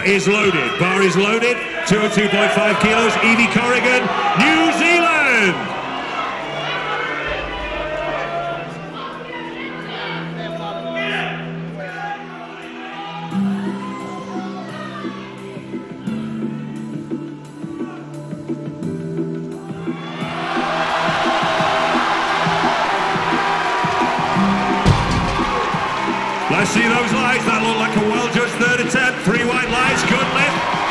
is loaded. Bar is loaded. 202.5 kilos. Evie Corrigan, New Zealand. Let's see those lights. That looked like a well-judged third attempt. 3 white lights, good lift.